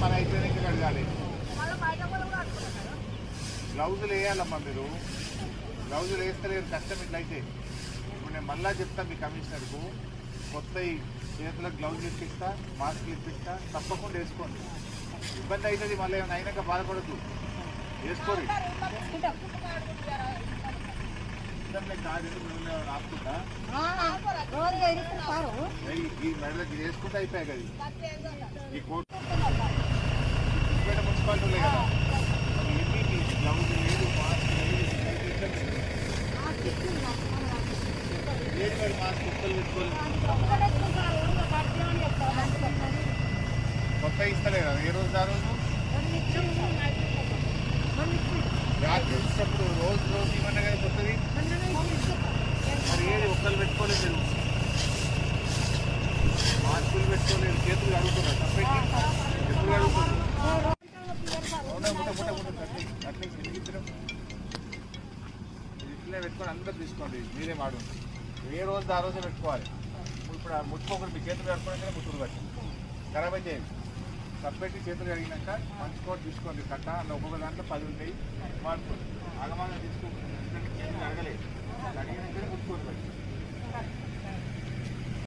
పని అయిపోయినాక కడగాలి. గ్లౌజులు వేయాలమ్మా మీరు. గ్లౌజులు వేస్తలేరు కష్టం ఇట్లయితే. ఇప్పుడు నేను మళ్ళా చెప్తాను మీ కమిషనర్కు, కొత్త చేతులకు గ్లౌజులు ఇప్పిస్తా, మాస్క్లు ఇప్పిస్తా, తప్పకుండా వేసుకోండి. ఇబ్బంది అవుతుంది, మళ్ళీ ఏమైనా అయినాక బాధపడద్దు, వేసుకోరు. ఆపుకుంటా ఈ మెడలకి వేసుకుంటే అయిపోయాయి కదా. ఈ కోర్టు మున్సిపాలిటీ ఉన్నాయి కదా, ఎన్ని గ్లౌజ్ లేదు, మాస్క్ లేదు, లేదు మరి మాస్క్ కుక్కలు పెట్టుకోలేదు. కొత్త ఇస్తలేదా ఏ రోజు ఆ రోజు? రాత్రి ఇచ్చినప్పుడు రోజు రోజు ఇవన్నీ కదా కొత్తది. మరి ఏది ఒక్కరు పెట్టుకోలేదు, మీరు మాస్కులు పెట్టుకోలేదు, చేతులు అడుగుతున్నారు తప్పేసి ఎప్పుడు అడుగుతుంది. అట్లే ఇట్లే పెట్టుకొని అందరు తీసుకోండి, మీరే మాడు. ఏ రోజు ఆ రోజే పెట్టుకోవాలి. ఇప్పుడు ముట్టుకోకూడదు, మీ చేతులు కడుక్కోవడానికి ముట్టుడు కట్టి ఖరాబ్ అయితే సపరేట్ చేతులు కడిగినాక మంచి కోట్ తీసుకోండి. కట్ట అలా ఒక్కొక్క దాంట్లో 10 ఉంటాయి, వాడుకోండి. ఆగమాగా తీసుకోండి, చేతులు అడగలేదు, అడిగినాకనే ముట్టుకోండి.